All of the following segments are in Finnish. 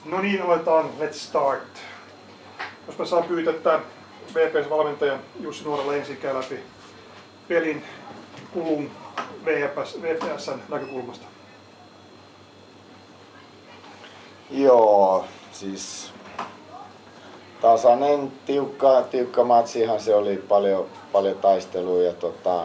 No niin, aletaan. Let's start. Jos mä saan pyytää, että VPS-valmentaja Jussi Nuorala ensin käy läpi pelin kulun VPS:n näkökulmasta. Joo, siis tasainen, tiukka matsihan se oli, paljon taistelua ja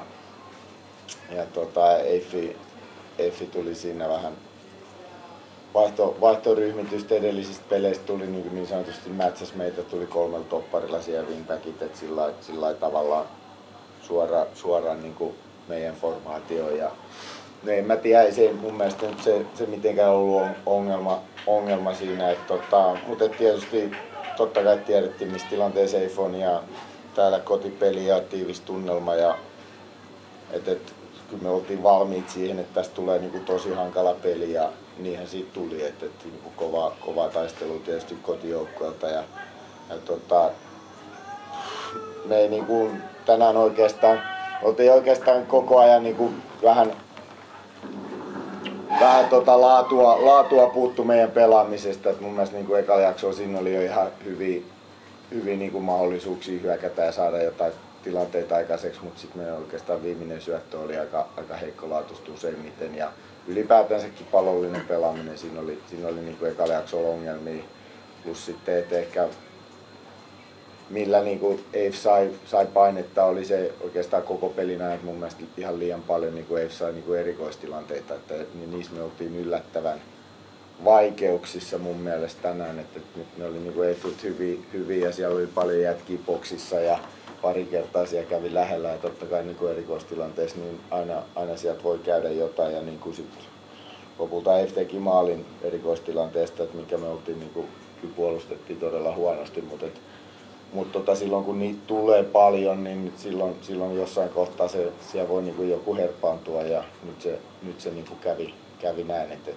Effi tuli siinä vähän vaihtoryhmitystä edellisistä peleistä tuli niin sanotusti mätsäs meitä tuli 3 topparilla siellä wingbackit, että sillä tavallaan suoraan niin kuin meidän formaatioon. Ja no en mä tiedä, ei se mun mielestä nyt se mitenkään ollut ongelma siinä, mutta tietysti totta kai tiedettiin missä tilanteessa Safe on ja täällä kotipeli ja tiivis tunnelma ja kyllä me oltiin valmiit siihen, että tästä tulee niinku tosi hankala peli ja niinhän siitä tuli, että niinku kova taistelu tietysti kotijoukkueelta ja me ei niinku tänään oltiin oikeastaan koko ajan niinku vähän laatua puuttu meidän pelaamisesta, että mun mielestä niinku ekalla jaksolla siinä oli jo ihan hyviä niinku mahdollisuuksia hyökätä ja saada jotain tilanteita aikaiseksi, mutta sitten meidän oikeastaan viimeinen syöttö oli aika heikkolaatuista useimmiten ja ylipäätänsäkin palollinen pelaaminen, siinä oli niinku ekalla jaksolla ongelmia, plus sitten että ehkä millä niinku Eif sai painetta oli se oikeastaan koko pelin ajan mun mielestä ihan liian paljon niinku Eif sai niinku erikoistilanteita, että niissä me oltiin yllättävän vaikeuksissa mun mielestä tänään, että nyt ne oli niinku Eifiltä hyviä ja siellä oli paljon jätkiä boksissa ja pari kertaa siellä kävi lähellä ja totta kai niin erikoistilanteessa niin aina sieltä voi käydä jotain ja niin sit lopulta Eif teki maalin erikoistilanteesta, että mikä me oltiin niin kuin, puolustettiin todella huonosti, mutta silloin kun niitä tulee paljon, niin silloin jossain kohtaa siellä voi niin kuin joku herpaantua ja nyt se niin kuin kävi näin, että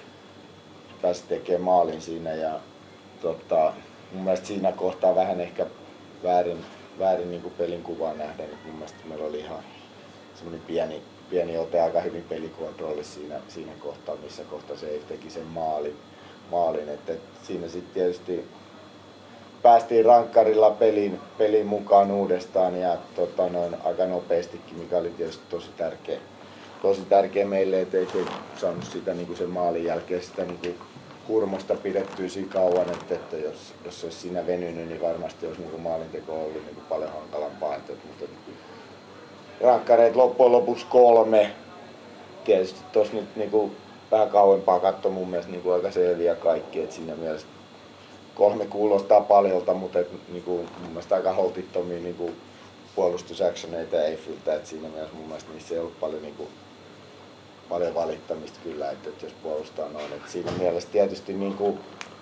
pääsi tekemään maalin siinä ja mun mielestä siinä kohtaa vähän ehkä väärin niin kuin pelin kuvaa nähdä, että mun mielestä meillä oli ihan semmoinen pieni ote aika hyvin pelikontrolli siinä kohtaa, missä kohtaa se teki sen maalin. Että siinä sitten tietysti päästiin rankkarilla pelin mukaan uudestaan ja aika nopeastikin, mikä oli tietysti tosi tärkeä meille, ettei se saanut sitä niin kuin sen maalin jälkeen sitä niin kuin kurmosta pidettyä siinä kauan, että jos olisi siinä venynyt, niin varmasti olisi niin maalinteko ollut niin paljon hankalampaa. Mutta rankkareet loppujen lopuksi 3. Tietysti tuossa nyt niin vähän kauempaa katsoa mun mielestä niin aika selviä kaikki, että siinä mielessä 3 kuulostaa paljolta, mutta niin mun mielestä aika holtittomia niin puolustusäksyneitä Eifiltä, että siinä mielessä mun mielestä niissä ei ollut paljon valittamista kyllä, että jos puolustaa noin. Että siinä mielessä tietysti niin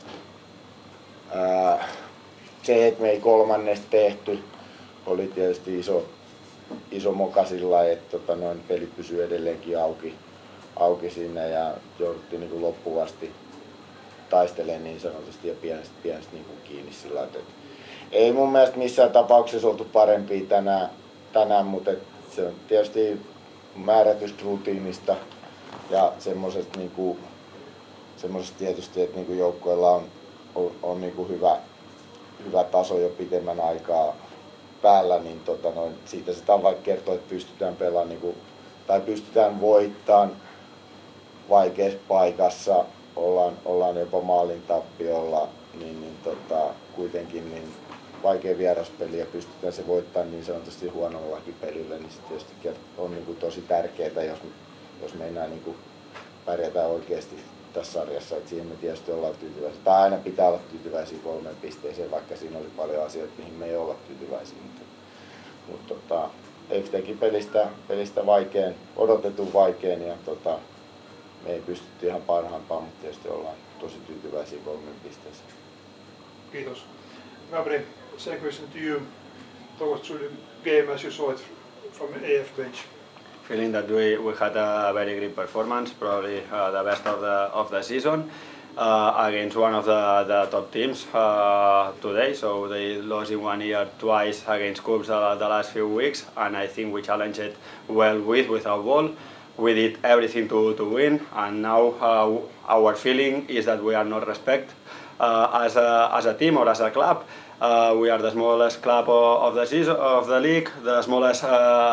se, että me ei 3. tehty, oli tietysti iso moka sillä, että peli pysyy edelleenkin auki siinä ja jouduttiin niin loppuvasti taistelemaan niin sanotusti ja pienesti niin kiinni sillä, että ei mun mielestä missään tapauksessa oltu parempia tänään, mutta se on tietysti määrätystä rutiinista ja semmoisesta niinku tietysti, että niinku joukkueella on niinku hyvä taso jo pitemmän aikaa päällä, niin siitä se tavallaan kertoo, että pystytään pelaamaan niinku, tai pystytään voittamaan vaikeassa paikassa, ollaan jopa maalin tappiolla, niin kuitenkin niin vaikea vieraspeli ja pystytään se voittamaan niin sanotusti huonollakin pelillä, niin se tietysti on niin tosi tärkeää, jos meinaa niin pärjätään oikeasti tässä sarjassa, että siihen me tietysti ollaan tyytyväisiä. Tai aina pitää olla tyytyväisiä 3 pisteeseen, vaikka siinä oli paljon asioita, mihin me ei olla tyytyväisiä. Mutta Eif teki pelistä vaikean, odotetun vaikean ja me ei pystytty ihan parhaimpaan, mutta tietysti ollaan tosi tyytyväisiä 3 pisteeseen. Kiitos. Gabri, same question to you. Talk us through the game as you saw it from the AF bench. Feeling that we had a very great performance, probably the best of the season against one of the top teams today. So they lost in 1 year twice against Cubs the last few weeks, and I think we challenged it well with our ball. We did everything to win, and now our feeling is that we are not respect as a team or as a club. We are the smallest club of the season, of the league, the smallest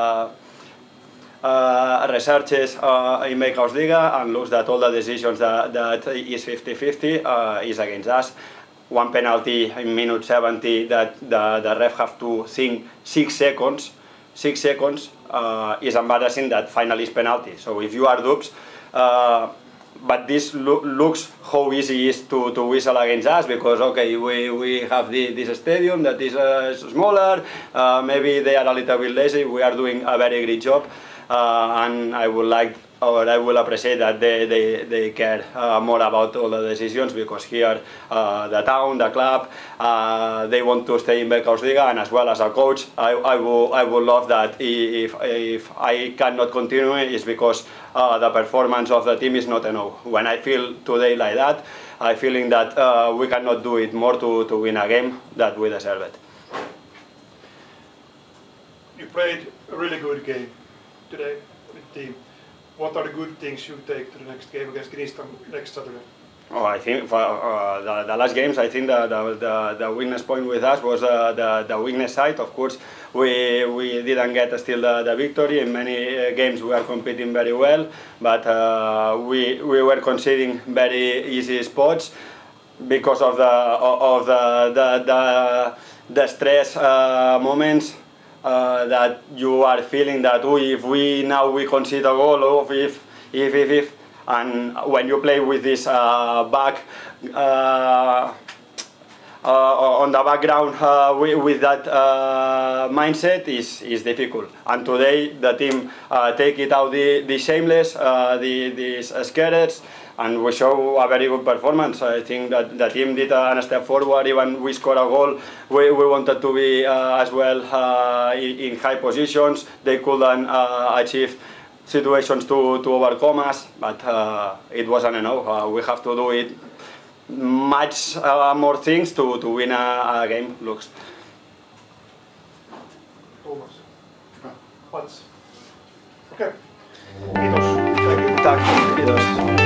researches in Veikkausliiga, and looks that all the decisions that is 50-50 is against us. One penalty in minute 70 that the ref have to think 6 seconds. 6 seconds is embarrassing that finally is penalty. So if you are dupes, but this looks how easy it is to whistle against us, because okay, we have this stadium that is smaller, maybe they are a little bit lazy, we are doing a very great job, and I would like, or I will appreciate that they care more about all the decisions, because here the town, the club, they want to stay in Veikkausliiga, and as well as a coach, I would love that if I cannot continue, it's because the performance of the team is not enough. When I feel today like that, I'm feeling that we cannot do it more to win a game that we deserve it. You played a really good game today with the team. What are the good things you take to the next game against Gnistan next Saturday? Oh, I think for the last games, I think the weakness point with us was the weakness side. Of course, we didn't get still the victory. In many games we are competing very well, but we were conceding very easy spots because of the stress moments. That you are feeling that if we concede a goal, or if, and when you play with this back on the background with that mindset is difficult. And today the team take it out the shameless, these scareds, and we show a very good performance. I think that the team did a step forward. Even we scored a goal, we wanted to be as well in high positions. They couldn't achieve situations to overcome us, but it wasn't enough. We have to do it much more things to win a game. Looks. Thomas. Mats. Okay. Kiitos. Tack. Kiitos.